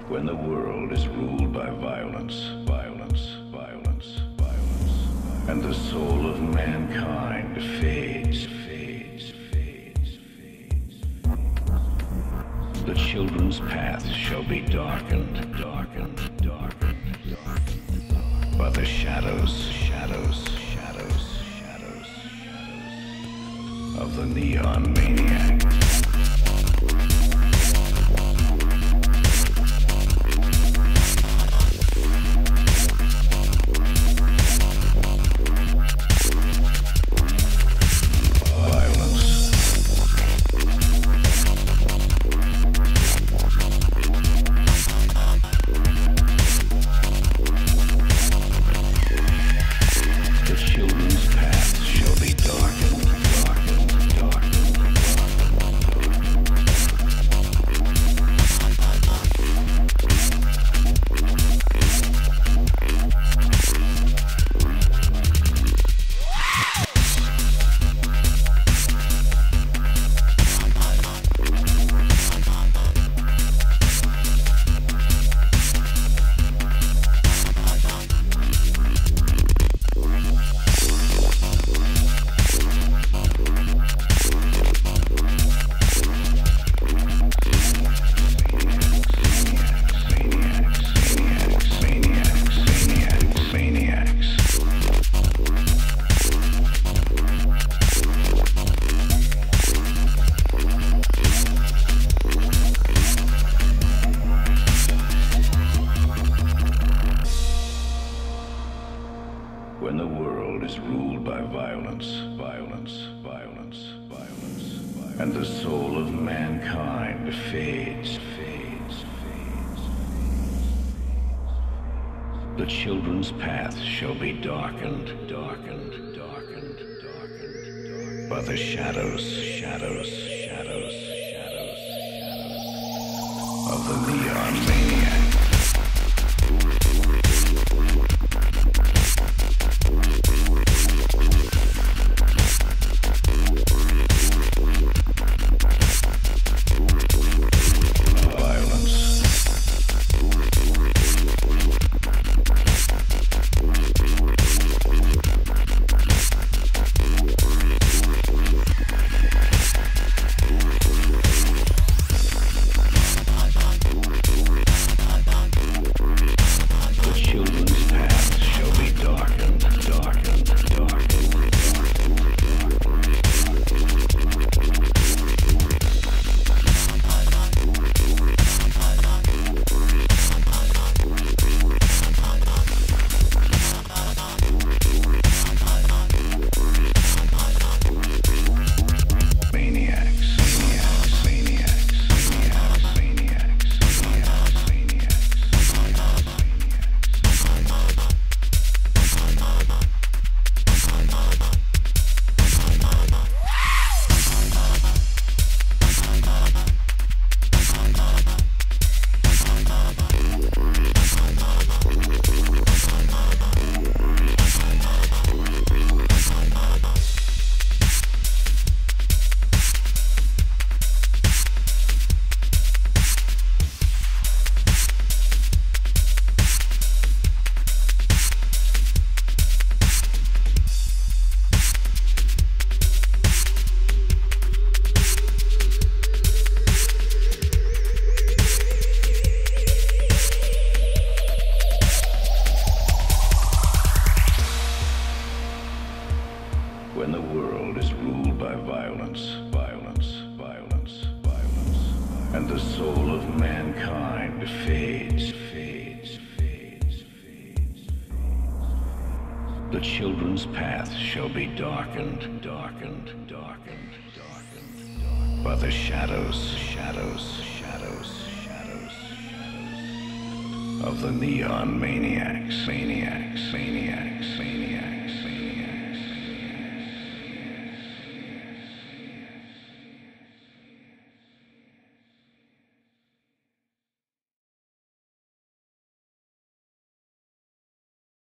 When the world is ruled by violence, and the soul of mankind fades, the children's path shall be darkened, by the shadows of the neon maniac. When the world is ruled by violence, and the soul of mankind fades, the children's path shall be darkened, by the shadows of the neon maniac. When the world is ruled by violence, and the soul of mankind fades, the children's path shall be darkened, by the shadows of the neon maniacs.